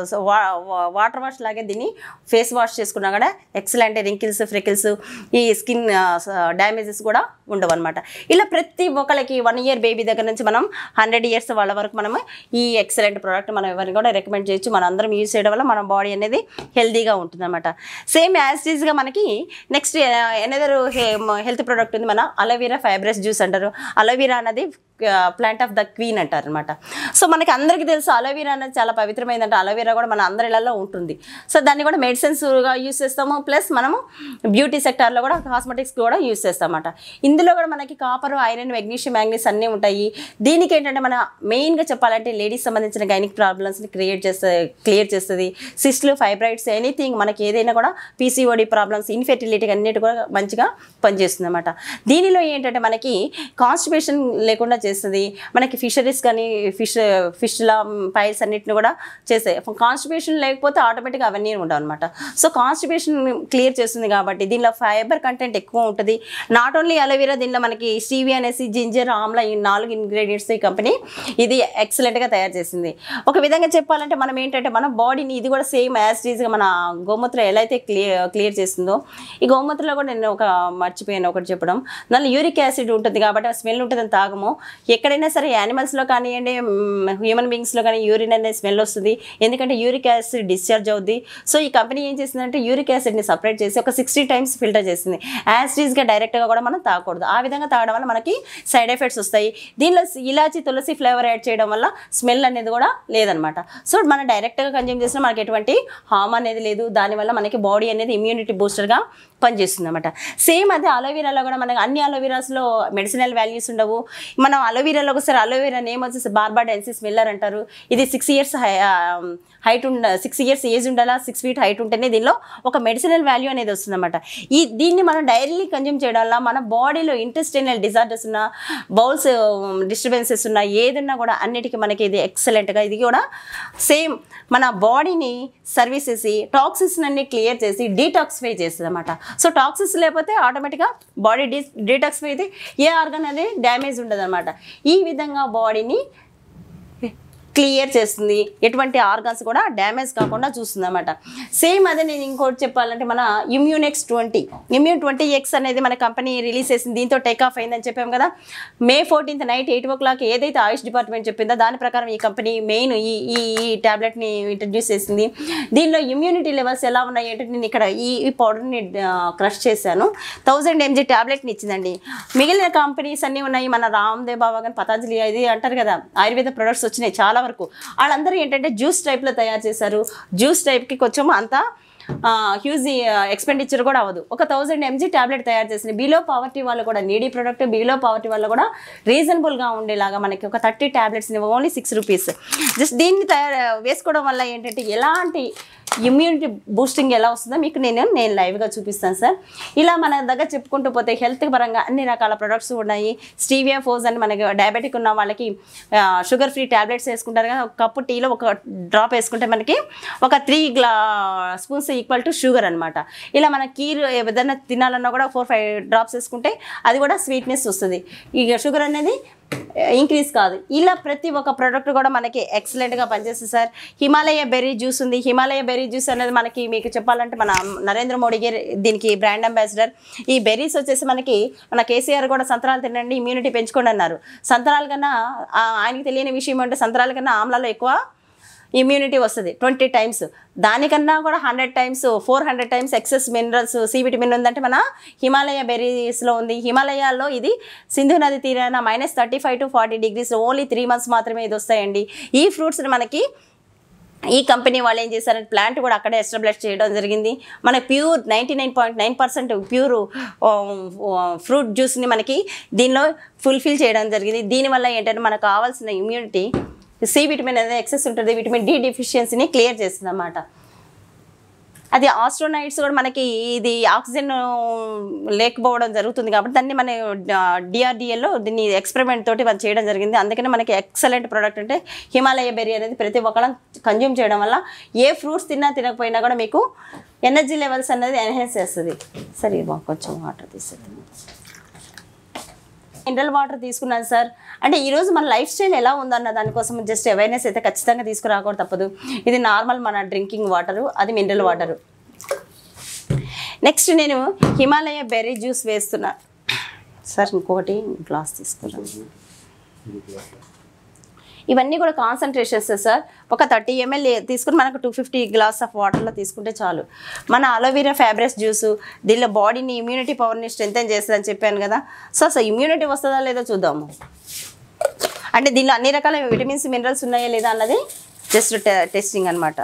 వాటర్ వాష్ లాగే దీన్ని ఫేస్ వాష్ చేసుకున్నా కూడా ఎక్సలెంట్ రింకిల్స్, ఫ్రెకిల్స్, ఈ స్కిన్ డ్యామేజెస్ కూడా ఉండవు అనమాట. ఇలా ప్రతి ఒక్కరికి 1 year బేబీ దగ్గర నుంచి మనం 100 years వాళ్ళ వరకు మనం ఈ ఎక్సలెంట్ ప్రోడక్ట్ మనం ఎవరిని కూడా రికమెండ్ చేయొచ్చు. మన అందరం యూజ్ చేయడం వల్ల మన బాడీ అనేది హెల్తీగా ఉంటుంది అనమాట. సేమ్ యాజ్ ఈజ్గా మనకి నెక్స్ట్ ఎనదర్ హెల్త్ ప్రోడక్ట్ ఉంది, మన అలోవెరా ఫైబ్రస్ జ్యూస్ అంటారు. అలోవెరా అనేది ప్లాంట్ ఆఫ్ ద క్వీన్ అంటారు అనమాట. సో మనకి అందరికీ తెలుసు అలోవెరా అనేది చాలా పవిత్రమైందంటే అలోవెరా కూడా మన అందరిలో ఉంటుంది. సో దాన్ని కూడా మెడిసిన్స్గా యూస్ చేస్తాము, ప్లస్ మనము బ్యూటీ సెక్టార్లో కూడా కాస్మెటిక్స్ కూడా యూస్ చేస్తామన్నమాట. ఇందులో కూడా మనకి కాపర్, ఐరన్, మెగ్నీషియం, మ్యాంగనీస్ అన్నీ ఉంటాయి. దీనికి ఏంటంటే మన మెయిన్గా చెప్పాలంటే లేడీస్ సంబంధించిన గైనిక్ ప్రాబ్లమ్స్ని క్లియర్ చేస్తుంది. సిస్ట్లు, ఫైబ్రాయిడ్స్, ఎనీథింగ్ మనకి ఏదైనా కూడా పీసీఓడి ప్రాబ్లమ్స్, ఇన్ఫెర్టిలిటీ అన్నిటి కూడా మంచిగా పనిచేస్తుంది అన్నమాట. దీనిలో ఏంటంటే మనకి కాన్స్టిపేషన్ లేకుండా చేస్తుంది. మనకి ఫిషరీస్ కానీ ఫిష్ల పైల్స్ అన్నిటిని కూడా చేస్తాయి. కాన్స్టిపేషన్ లేకపోతే ఆటోమేటిక్గా అవన్నీ ఉండవు అనమాట. సో కాన్స్టిపేషన్ క్లియర్ చేస్తుంది కాబట్టి దీనిలో ఫైబర్ కంటెంట్ ఎక్కువ ఉంటుంది. నాట్ ఓన్లీ అలోవెరా, దీనిలో మనకి స్టీవియా అనేసి, జింజర్, ఆమ్లా, ఈ 4 ఇంగ్రీడియంట్స్ ఈ కంపెనీ ఇది ఎక్సలెంట్గా తయారు చేసింది. ఒక విధంగా చెప్పాలంటే మనం ఏంటంటే మన బాడీని ఇది కూడా సేమ్ యాజ్ ఈజ్గా మన గోమూత్ర ఎలా అయితే క్లియర్ చేస్తుందో ఈ గోమూత్రలో కూడా నేను మర్చిపోయాను ఒకటి చెప్పడం. దానిలో యూరిక్ యాసిడ్ ఉంటుంది కాబట్టి ఆ స్మెల్ ఉంటుందని తాగము. ఎక్కడైనా సరే యానిమల్స్లో కానివ్వండి, హ్యూమన్ బీయింగ్స్లో కానీ యూరిన్ అనేది స్మెల్ వస్తుంది. ఎందుకంటే యూరిక్ యాసిడ్ డిశ్చార్జ్ అవుద్ది. సో ఈ కంపెనీ ఏం చేసిందంటే యూరిక్ యాసిడ్ని సపరేట్ చేసి ఒక 60 times ఫిల్టర్ చేసింది. యాసిడ్స్గా డైరెక్ట్గా కూడా మనం తాగకూడదు. ఆ విధంగా తాగడం వల్ల మనకి సైడ్ ఎఫెక్ట్స్ వస్తాయి. దీనిలో ఇలాచి, తులసి ఫ్లేవర్ యాడ్ చేయడం వల్ల స్మెల్ అనేది కూడా లేదనమాట. సో మనం డైరెక్ట్గా కన్జ్యూమ్ చేసినా మనకి ఎటువంటి హార్మ్ అనేది లేదు. దానివల్ల మనకి బాడీ అనేది ఇమ్యూనిటీ బూస్టర్గా పనిచేస్తుంది అనమాట. సేమ్ అదే అలోవెరాలో కూడా మనకి అన్ని అలోవెరాస్లో మెడిసినల్ వాల్యూస్ ఉండవు. మనం అలోవెరాలో ఒకసారి అలోవెరా నేమ్ వచ్చేసి బార్బాడెన్సిస్ మిల్లర్ అంటారు. ఇది 6 years హైట్ 6 years ఏజ్ ఉండాలా, 6 feet హైట్ ఉంటేనే దీనిలో ఒక మెడిసినల్ వాల్యూ అనేది వస్తుందన్నమాట. దీన్ని మనం డైలీ కన్జ్యూమ్ చేయడం వల్ల మన బాడీలో ఇంటెస్టైనల్ డిజార్డర్స్ ఉన్నా, బౌల్స్ డిస్టర్బెన్సెస్ ఉన్నా, ఏదున్నా కూడా అన్నిటికీ మనకి ఇది ఎక్సలెంట్గా ఇది కూడా సేమ్ మన బాడీని సర్వీస్ చేసి టాక్సిన్స్ అన్ని క్లియర్ చేసి డీటాక్సిఫై చేస్తుంది అనమాట. సో టాక్సిన్స్ లేకపోతే ఆటోమేటిక్గా బాడీ డీటాక్సిఫై అయితే ఏ ఆర్గన్ అనేది డ్యామేజ్ ఉండదు అనమాట. ఈ విధంగా బాడీని క్లియర్ చేస్తుంది, ఎటువంటి ఆర్గన్స్ కూడా డ్యామేజ్ కాకుండా చూస్తుంది అనమాట. సేమ్ అదే నేను ఇంకోటి చెప్పాలంటే మన ఇమ్యూనెక్స్ 20 ఇమ్యూన్ 20X అనేది మన కంపెనీ రిలీజ్ చేసింది. దీంతో టేక్ ఆఫ్ అయిందని చెప్పాము కదా. May 14th నైట్ 8 o'clock ఏదైతే ఆయుష్ డిపార్ట్మెంట్ చెప్పిందో దాని ప్రకారం ఈ కంపెనీ మెయిన్ ఈ ట్యాబ్లెట్ని ఇంట్రడ్యూస్ చేసింది. దీనిలో ఇమ్యూనిటీ లెవెల్స్ ఎలా ఉన్నాయి అంటే నేను ఇక్కడ ఈ పౌడర్ని క్రష్ చేశాను. 1000 mg ట్యాబ్లెట్ని ఇచ్చిందండి. మిగిలిన కంపెనీస్ అన్నీ ఉన్నాయి, మన రామ్దేవ్ బాబా కానీ పతాంజలి ఇది అంటారు కదా, ఆయుర్వేద ప్రొడక్ట్స్ వచ్చినాయి చాలా వరకు. వాళ్ళందరూ ఏంటంటే జ్యూస్ టైప్లో తయారు చేశారు. జ్యూస్ టైప్కి కొంచెం అంత హ్యూజ్ ఎక్స్పెండిచర్ కూడా అవ్వదు. ఒక 1000 mg ట్యాబ్లెట్ తయారు చేసింది. బిలో పావర్టీ వాళ్ళు కూడా నీడీ ప్రోడక్ట్, బిలో పావర్టీ వాళ్ళు కూడా రీజనబుల్గా ఉండేలాగా మనకి ఒక 30 tabletsని ఓన్లీ 6 rupees. జస్ట్ దీన్ని వేసుకోవడం వల్ల ఏంటంటే ఎలాంటి ఇమ్యూనిటీ బూస్టింగ్ ఎలా వస్తుందో మీకు నేను లైవ్గా చూపిస్తాను సార్. ఇలా మన దగ్గర చెప్పుకుంటూ పోతే హెల్త్ పరంగా అన్ని రకాల ప్రొడక్ట్స్ ఉన్నాయి. స్టీవియా ఫోజ్ అని మనకి డయాబెటిక్ ఉన్న వాళ్ళకి షుగర్ ఫ్రీ ట్యాబ్లెట్స్ వేసుకుంటారు కదా, ఒక కప్పు టీలో ఒక డ్రాప్ వేసుకుంటే మనకి ఒక 3 spoons ఈక్వల్ టు షుగర్ అనమాట. ఇలా మన కీర్ ఏదైనా తినాలన్నా కూడా 4-5 drops వేసుకుంటే అది కూడా స్వీట్నెస్ వస్తుంది. ఇక షుగర్ అనేది ఇంక్రీజ్ కాదు. ఇలా ప్రతి ఒక్క ప్రోడక్ట్ కూడా మనకి ఎక్సలెంట్గా పనిచేస్తుంది సార్. హిమాలయ బెర్రీ జ్యూస్ ఉంది. హిమాలయ బెర్రీ జ్యూస్ అనేది మనకి మీకు చెప్పాలంటే మన నరేంద్ర మోడీ గారు దీనికి బ్రాండ్ అంబాసిడర్. ఈ బెర్రీస్ వచ్చేసి మన కేసీఆర్ కూడా సంతరాలు తినండి ఇమ్యూనిటీ పెంచుకోండి అన్నారు. సంతరాల కన్నా ఆయనకి తెలియని విషయం అంటే సంతరాల కన్నా ఆమ్లాలో ఎక్కువ ఇమ్యూనిటీ వస్తుంది 20 times. దానికన్నా కూడా 100 times 400 times excess minerals, C vitamin ఉందంటే మన హిమాలయ బెర్రీస్లో ఉంది. హిమాలయాల్లో ఇది సింధు నది తీరాన -35 to 40 degrees ఓన్లీ 3 months మాత్రమే ఇది వస్తాయండి. ఈ ఫ్రూట్స్ని మనకి ఈ కంపెనీ వాళ్ళు ఏం చేశారంటే ప్లాంట్ కూడా అక్కడే ఎస్టాబ్లిష్ చేయడం జరిగింది. మన ప్యూర్ 99.9% ప్యూర్ ఫ్రూట్ జ్యూస్ని మనకి దీనిలో ఫుల్ఫిల్ చేయడం జరిగింది. దీనివల్ల ఏంటంటే మనకు కావాల్సిన ఇమ్యూనిటీ, సి విటమిన్ అనేది ఎక్సెస్ ఉంటుంది, విటమిన్ డి డెఫిషియన్సీని క్లియర్ చేస్తుంది అన్నమాట. అది ఆస్ట్రోనైట్స్ కూడా మనకి ఇది ఆక్సిజన్ లేకపోవడం జరుగుతుంది కాబట్టి దాన్ని మన డిఆర్డిఏలో దీన్ని ఎక్స్పెరిమెంట్ తోటి మనం చేయడం జరిగింది. అందుకనే మనకి ఎక్సలెంట్ ప్రోడక్ట్ అంటే హిమాలయ బెర్రీ అనేది ప్రతి ఒక్కళ్ళం కన్జ్యూమ్ చేయడం వల్ల ఏ ఫ్రూట్స్ తినకపోయినా కూడా మీకు ఎనర్జీ లెవెల్స్ అనేది ఎన్హాన్స్ చేస్తుంది. సరే కొంచెం వాటర్ తీసేద్దాం. మినరల్ వాటర్ తీసుకున్నాను సార్. అంటే ఈరోజు మన లైఫ్ స్టైల్ ఎలా ఉందన్న దానికోసం జస్ట్ అవేర్నెస్ అయితే ఖచ్చితంగా తీసుకురాకూడదు తప్పదు. ఇది నార్మల్ మన డ్రింకింగ్ వాటరు, అది మినరల్ వాటరు. నెక్స్ట్ నేను హిమాలయ బెర్రీ జ్యూస్ వేస్తున్నా సార్. ఇంకొకటి గ్లాస్ తీసుకున్నాను. ఇవన్నీ కూడా కాన్సన్ట్రేషన్స్ సార్. ఒక 30 ml తీసుకుని మనకు 250 గ్లాస్ ఆఫ్ వాటర్లో తీసుకుంటే చాలు. మన అలోవెరా ఫ్యాబ్రెస్ జ్యూసు దీనిలో బాడీని ఇమ్యూనిటీ పవర్ని స్ట్రెంథెన్ చేస్తుందని చెప్పాను కదా. సో ఇమ్యూనిటీ వస్తుందా లేదో చూద్దాము. అంటే దీనిలో అన్ని రకాల విటమిన్స్ మినరల్స్ ఉన్నాయా లేదా అన్నది జస్ట్ టెస్టింగ్ అనమాట.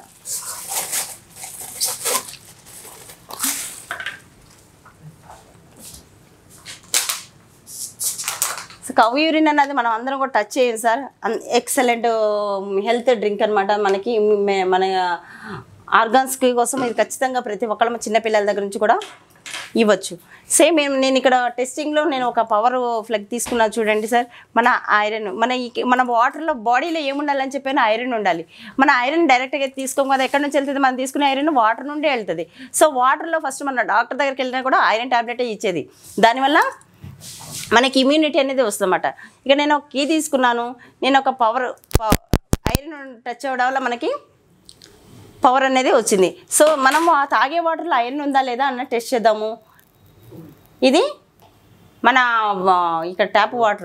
కవ్ యూరిన్ అన్నది మనం అందరం కూడా టచ్ చేయం సార్. ఎక్సలెంట్ హెల్త్ డ్రింక్ అనమాట. మనకి మన ఆర్గాన్స్కి కోసం ఇది ఖచ్చితంగా ప్రతి ఒక్కళ్ళ చిన్నపిల్లల దగ్గర నుంచి కూడా ఇవ్వచ్చు. సేమ్ నేను ఇక్కడ టెస్టింగ్లో నేను ఒక పవర్ ఫ్లగ్ తీసుకున్నాను చూడండి సార్. మన ఐరన్ మన వాటర్లో బాడీలో ఏముండాలని చెప్పినా ఐరన్ ఉండాలి. మన ఐరన్ డైరెక్ట్గా తీసుకోం కదా, ఎక్కడి నుంచి వెళ్తుంది? మనం తీసుకునే ఐరన్ వాటర్ నుండే వెళ్తుంది. సో వాటర్లో ఫస్ట్ మన డాక్టర్ దగ్గరికి వెళ్ళినా కూడా ఐరన్ ట్యాబ్లెటే ఇచ్చేది. దానివల్ల మనకి ఇమ్యూనిటీ అనేది వస్తుందన్నమాట. ఇక నేను ఒక కీ తీసుకున్నాను. నేను ఒక ఐరన్ టచ్ అవ్వడం వల్ల మనకి పవర్ అనేది వచ్చింది. సో మనము ఆ తాగే వాటర్లో ఐరన్ ఉందా లేదా అన్న టెస్ట్ చేద్దాము. ఇది మన ఇక్కడ ట్యాప్ వాటర్,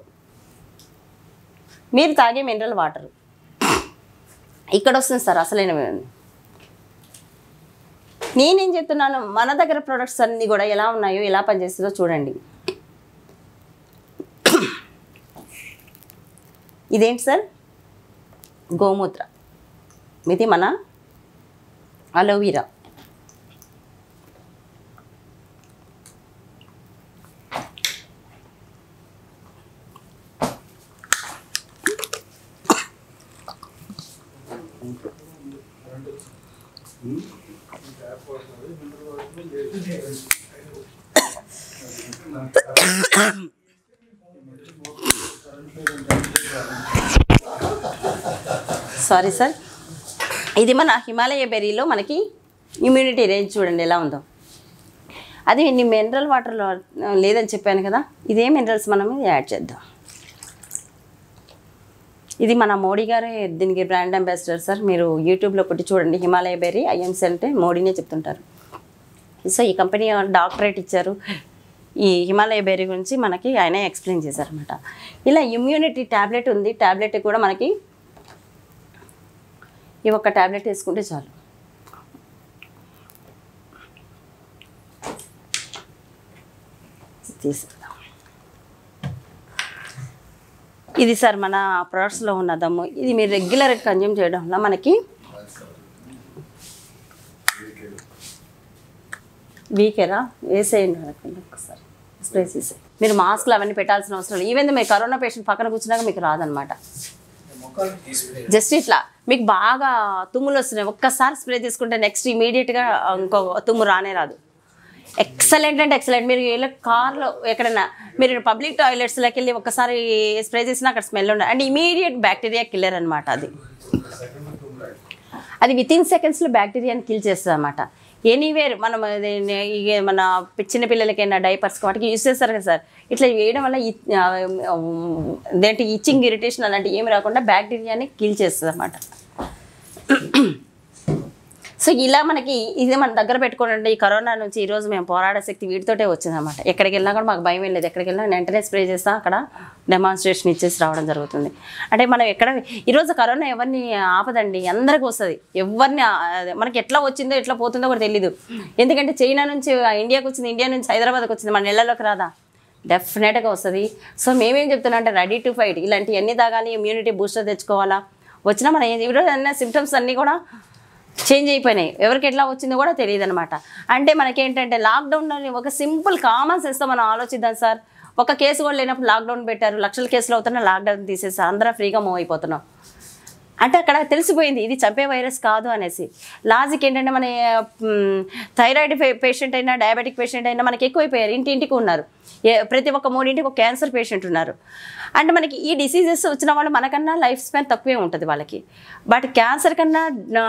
మీరు తాగే మినరల్ వాటర్ ఇక్కడ వస్తుంది సార్. అసలైన నేనేం చెప్తున్నాను, మన దగ్గర ప్రొడక్ట్స్ అన్నీ కూడా ఎలా ఉన్నాయో ఎలా పనిచేస్తుందో చూడండి. ఇదేంటి సార్? గోమూత్ర. ఇది మన అలోవెరా. Sorry sir. ఇది మన హిమాలయ బెర్రీలో మనకి ఇమ్యూనిటీ రేంజ్ చూడండి ఎలా ఉందో. అది ఇన్ని మినరల్ వాటర్లో లేదని చెప్పాను కదా, ఇదే మినరల్స్ మనం యాడ్ చేద్దాం. ఇది మన మోడీ గారే దీనికి బ్రాండ్ అంబాసిడర్ సార్. మీరు యూట్యూబ్లో కొట్టి చూడండి, హిమాలయ బెర్రీ ఐఎంసీ అంటే మోడీనే చెప్తుంటారు. సో ఈ కంపెనీ డాక్టరేట్ ఇచ్చారు. ఈ హిమాలయ బెర్రీ గురించి మనకి ఆయన ఎక్స్ప్లెయిన్ చేశారనమాట. ఇలా ఇమ్యూనిటీ ట్యాబ్లెట్ ఉంది. ట్యాబ్లెట్ కూడా మనకి ఈ ఒక్క ట్యాబ్లెట్ వేసుకుంటే చాలు. తీసుకుందాం. ఇది సార్ మన ప్రొడక్ట్స్లో ఉన్న దమ్ము. ఇది మీరు రెగ్యులర్గా కన్జ్యూమ్ చేయడం వల్ల మనకి వీకేరా వేసేయండి ఒకసారి స్ప్రే చేసి. మీరు మాస్క్లు అవన్నీ పెట్టాల్సిన అవసరం లేదు. ఈవెన్ మీరు కరోనా పేషెంట్ పక్కన కూర్చున్నాక మీకు రాదనమాట. జస్ట్ ఇట్లా మీకు బాగా తుమ్ములు వస్తున్నాయి, ఒక్కసారి స్ప్రే తీసుకుంటే నెక్స్ట్ ఇమీడియట్గా ఇంకో తుమ్ము రానే రాదు. ఎక్సలెంట్ అంటే ఎక్సలెంట్. మీరు ఇలా కార్లో ఎక్కడైనా మీరు పబ్లిక్ టాయిలెట్స్లోకి వెళ్ళి ఒక్కసారి స్ప్రే చేసినా అక్కడ స్మెల్ ఉండదు. అండ్ ఇమీడియట్ బ్యాక్టీరియా కిల్లర్ అనమాట. అది వితిన్ సెకండ్స్లో బ్యాక్టీరియాని కిల్ చేస్తుంది అనమాట. ఎనీవేర్ మనం మన చిన్న పిల్లలకైనా డైపర్స్ వాటికి యూజ్ చేస్తారు కదా సార్. ఇట్లా వేయడం వల్ల దేంటి ఇచ్చింగ్ ఇరిటేషన్ అలాంటివి ఏమి రాకుండా బ్యాక్టీరియాని కిల్ చేస్తుంది అన్నమాట. సో ఇలా మనకి ఇది మన దగ్గర పెట్టుకోండి. ఈ కరోనా నుంచి ఈరోజు మేము పోరాడే శక్తి వీటితోటే వచ్చిందన్నమాట. ఎక్కడికి వెళ్ళినా కూడా మాకు భయం లేదు. ఎక్కడికి వెళ్ళినా వెంటనే స్ప్రే చేస్తాం, అక్కడ డెమాన్స్ట్రేషన్ ఇచ్చేసి రావడం జరుగుతుంది. అంటే మనం ఎక్కడ ఈరోజు కరోనా ఎవరిని ఆపదండి, అందరికీ వస్తుంది. ఎవరిని మనకి ఎట్లా వచ్చిందో ఎట్లా పోతుందో కూడా తెలీదు. ఎందుకంటే చైనా నుంచి ఇండియాకి వచ్చింది, ఇండియా నుంచి హైదరాబాద్కి వచ్చింది, మన నెలలోకి రాదా? డెఫినెట్గా వస్తుంది. సో మేమేం చెప్తున్నాం అంటే రెడీ టు ఫైట్. ఇలాంటివన్నీ తాగాలి, ఇమ్యూనిటీ బూస్టర్ తెచ్చుకోవాలా. వచ్చినా మన ఈరోజు అన్న సిమ్టమ్స్ అన్నీ కూడా చేంజ్ అయిపోయినాయి. ఎవరికి ఎట్లా వచ్చిందో కూడా తెలియదు అనమాట. అంటే మనకేంటంటే లాక్డౌన్ ఒక సింపుల్ కామన్ సెన్స్తో మనం ఆలోచిద్దాం సార్. ఒక కేసు కూడా లేనప్పుడు లాక్డౌన్ పెట్టారు, లక్షల కేసులు అవుతున్నా లాక్డౌన్ తీసేసారు, అందరం ఫ్రీగా మూవ్ అయిపోతున్నాం. అంటే అక్కడ తెలిసిపోయింది ఇది చంపే వైరస్ కాదు అనేసి. లాజిక్ ఏంటంటే మన థైరాయిడ్ పేషెంట్ అయినా డయాబెటిక్ పేషెంట్ అయినా మనకి ఎక్కువైపోయారు, ఇంటింటికి ఉన్నారు. ప్రతి ఒక్క 3 ఇంటికి ఒక క్యాన్సర్ పేషెంట్ ఉన్నారు. అంటే మనకి ఈ డిసీజెస్ వచ్చిన వాళ్ళు మనకన్నా లైఫ్ స్పాన్ తక్కువే ఉంటుంది వాళ్ళకి. బట్ క్యాన్సర్ కన్నా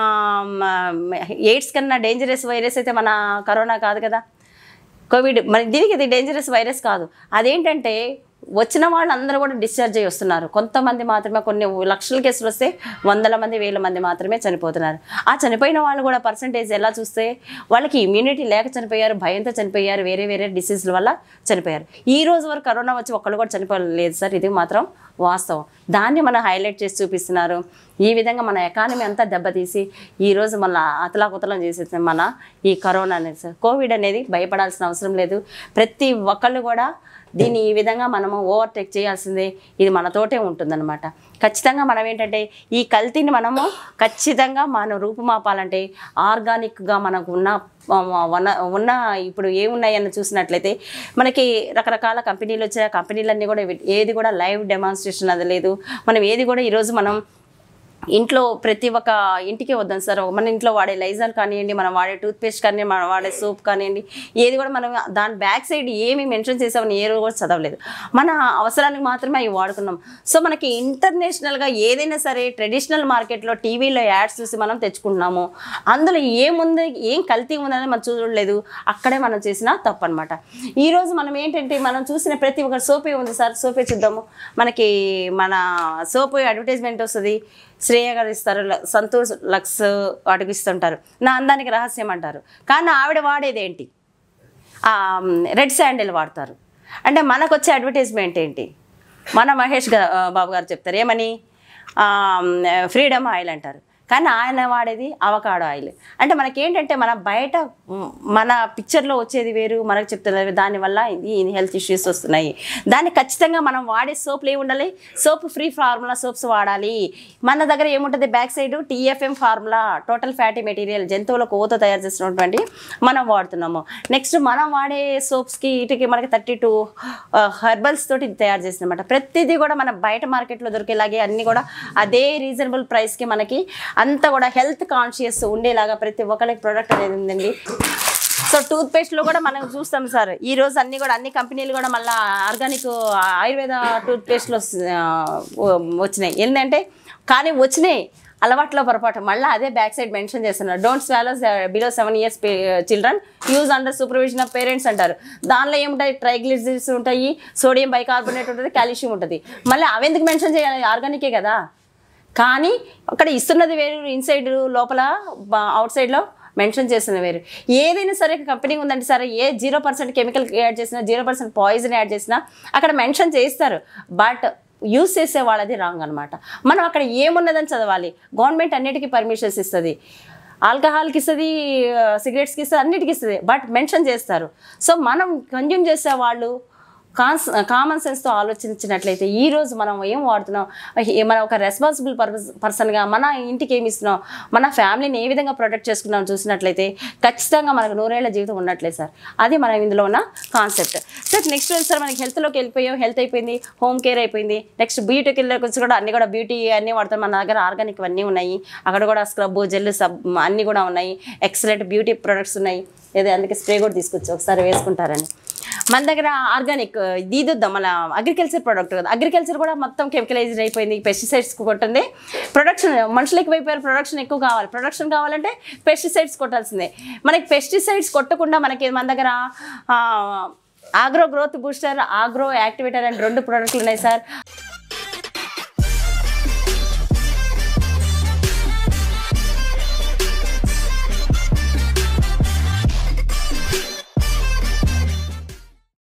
ఎయిడ్స్ కన్నా డేంజరస్ వైరస్ అయితే మన కరోనా కాదు కదా, కోవిడ్. మన దీనికి ఇది డేంజరస్ వైరస్ కాదు. అదేంటంటే వచ్చిన వాళ్ళందరూ కూడా డిశ్చార్జ్ అయ్యి వస్తున్నారు. కొంతమంది మాత్రమే, కొన్ని లక్షల కేసులు వస్తే 100 మంది 1000 మంది మాత్రమే చనిపోతున్నారు. ఆ చనిపోయిన వాళ్ళు కూడా పర్సంటేజ్ ఎలా చూస్తే వాళ్ళకి ఇమ్యూనిటీ లేక చనిపోయారు, భయంతో చనిపోయారు, వేరే వేరే డిసీజుల వల్ల చనిపోయారు. ఈ రోజు వరకు కరోనా వచ్చి ఒక్కళ్ళు కూడా చనిపోలేదు సార్, ఇది మాత్రం వాస్తవం. దాన్ని మనం హైలైట్ చేసి చూపిస్తున్నారు. ఈ విధంగా మన ఎకానమీ అంతా దెబ్బతీసి ఈరోజు మన అతలాకుతలం చేసేది మన ఈ కరోనా అనేది సార్. కోవిడ్ అనేది భయపడాల్సిన అవసరం లేదు. ప్రతి ఒక్కళ్ళు కూడా దీన్ని ఈ విధంగా మనము ఓవర్టేక్ చేయాల్సిందే. ఇది మనతోటే ఉంటుందన్నమాట. ఖచ్చితంగా మనం ఏంటంటే ఈ కల్తీని మనము ఖచ్చితంగా మనం రూపుమాపాలంటే ఆర్గానిక్గా మనకు ఉన్న ఇప్పుడు ఏమున్నాయని చూసినట్లయితే మనకి రకరకాల కంపెనీలు వచ్చాయి. కంపెనీలన్నీ కూడా ఏది కూడా లైవ్ డెమాన్స్ట్రేషన్ అది లేదు. మనం ఏది కూడా ఈరోజు మనం ఇంట్లో ప్రతి ఒక్క ఇంటికి వద్దాం సార్. మన ఇంట్లో వాడే లైజాల్ కానివ్వండి, మనం వాడే టూత్పేస్ట్ కానివ్వండి, మనం వాడే సోప్ కానివ్వండి, ఏది కూడా మనం దాని బ్యాక్ సైడ్ ఏమి మెన్షన్ చేసామని ఏ రోజు కూడా చదవలేదు. మన అవసరానికి మాత్రమే అవి వాడుకున్నాం. సో మనకి ఇంటర్నేషనల్గా ఏదైనా సరే ట్రెడిషనల్ మార్కెట్లో టీవీలో యాడ్స్ చూసి మనం తెచ్చుకుంటున్నాము. అందులో ఏముంది, ఏం కల్తీ ఉందని మనం చూడలేదు. అక్కడే మనం చేసిన తప్పు అనమాట. ఈరోజు మనం ఏంటంటే మనం చూసిన ప్రతి ఒక్క సోపే ఉంది సార్. సోపే చూద్దాము. మనకి మన సోపు అడ్వర్టైజ్మెంట్ వస్తుంది, శ్రేయ గారు ఇస్తారు, సంతోష్ లక్స్ అడిగిస్తుంటారు, నా అందానికి రహస్యం అంటారు. కానీ ఆవిడ వాడేది ఏంటి? రెడ్ శాండిల్ వాడతారు. అంటే మనకు వచ్చే అడ్వర్టైజ్మెంట్ ఏంటి? మన మహేష్ బాబు గారు చెప్తారు ఏమని, ఫ్రీడమ్ ఆయిల్ అంటారు. కానీ ఆయన వాడేది అవకాడో ఆయిల్. అంటే మనకేంటంటే మన బయట మన పిక్చర్లో వచ్చేది వేరు, మనకు చెప్తున్నారు దానివల్ల ఇది హెల్త్ ఇష్యూస్ వస్తున్నాయి. దాన్ని ఖచ్చితంగా మనం వాడే సోప్లు ఏమి ఉండాలి, సోప్ ఫ్రీ ఫార్ములా సోప్స్ వాడాలి. మన దగ్గర ఏముంటుంది back side TFM formula, total fatty material, జంతువుల కొవ్వుతో తయారు చేసినటువంటి మనం వాడుతున్నాము. నెక్స్ట్ మనం వాడే సోప్స్కి ఇటుకి మనకి 32 హెర్బల్స్ తోటి తయారు చేసినమాట. ప్రతిదీ కూడా మన బయట మార్కెట్లో దొరికేలాగే అన్నీ కూడా అదే రీజనబుల్ ప్రైస్కి మనకి అంతా కూడా హెల్త్ కాన్షియస్ ఉండేలాగా ప్రతి ఒక్కరికి ప్రోడక్ట్ అనేది ఉందండి. సో టూత్పేస్ట్లో కూడా మనం చూస్తాం సార్. ఈరోజు అన్ని కంపెనీలు కూడా మళ్ళీ ఆర్గానిక్ ఆయుర్వేద టూత్పేస్ట్లు వచ్చినాయి. ఏంటంటే కానీ వచ్చినాయి అలవాట్లో పొరపాటు మళ్ళీ అదే బ్యాక్ సైడ్ మెన్షన్ చేస్తున్నారు, don't swallow below 7 years children, use under supervision of parents అంటారు. దానిలో ఏముంటాయి, ట్రైగ్లిజరిడ్స్ ఉంటాయి, సోడియం బైకార్బోనేట్ ఉంటుంది, కాల్షియం ఉంటుంది. మళ్ళీ అవెందుకు మెన్షన్ చేయాలి, ఆర్గానికే కదా. కానీ అక్కడ ఇస్తున్నది వేరు, ఇన్సైడ్ లోపల అవుట్ సైడ్లో మెన్షన్ చేసిన వేరు. ఏదైనా సరే కంపెనీ ఉందంటే సరే, ఏ 0% కెమికల్ యాడ్ చేసినా, 0% పాయిజన్ యాడ్ చేసినా అక్కడ మెన్షన్ చేస్తారు. బట్ యూస్ చేసే వాళ్ళది రాంగ్ అనమాట. మనం అక్కడ ఏమున్నదని చదవాలి. గవర్నమెంట్ అన్నిటికీ పర్మిషన్స్ ఇస్తుంది, ఆల్కహాల్కి ఇస్తుంది, సిగరెట్స్కి ఇస్తుంది, అన్నిటికీ ఇస్తుంది. బట్ మెన్షన్ చేస్తారు. సో మనం కన్జ్యూమ్ చేసే వాళ్ళు కామన్ సెన్స్తో ఆలోచించినట్లయితే ఈరోజు మనం ఏం వాడుతున్నాం, మనం ఒక రెస్పాన్సిబుల్ పర్సన్గా మన ఇంటికి ఏమి ఇస్తున్నాం, మన ఫ్యామిలీని ఏ విధంగా ప్రొటెక్ట్ చేసుకున్నాం చూసినట్లయితే ఖచ్చితంగా మనకు 100 ఏళ్ల జీవితం ఉన్నట్లే సార్. అది మనం ఇందులో ఉన్న కాన్సెప్ట్ సార్. నెక్స్ట్ సార్ మనకి హెల్త్లోకి వెళ్ళిపోయాం, హెల్త్ అయిపోయింది, హోమ్ కేర్ అయిపోయింది. నెక్స్ట్ బ్యూటీకి వచ్చి కూడా అన్నీ కూడా బ్యూటీ అన్నీ వాడతాం. మన దగ్గర ఆర్గానిక్ అన్నీ ఉన్నాయి. అక్కడ కూడా స్క్రబ్, జెల్, సబ్ అన్నీ కూడా ఉన్నాయి. ఎక్సలెంట్ బ్యూటీ ప్రొడక్ట్స్ ఉన్నాయి. ఏదో అందుకే స్ప్రే కూడా తీసుకొచ్చి ఒకసారి వేసుకుంటారని. మన దగ్గర ఆర్గానిక్ ఇది వద్దాం, మన అగ్రికల్చర్ ప్రోడక్ట్ కదా. అగ్రికల్చర్ కూడా మొత్తం కెమికలైజ్డ్ అయిపోయింది, పెస్టిసైడ్స్ కొట్టింది. ప్రొడక్షన్ మనుషులు ఎక్కువైపోయారు, ప్రొడక్షన్ ఎక్కువ కావాలి. ప్రొడక్షన్ కావాలంటే పెస్టిసైడ్స్ కొట్టాల్సిందే. మనకి పెస్టిసైడ్స్ కొట్టకుండా మనకి మన దగ్గర agro growth booster, agro activator అని 2 ప్రోడక్ట్లు ఉన్నాయి సార్.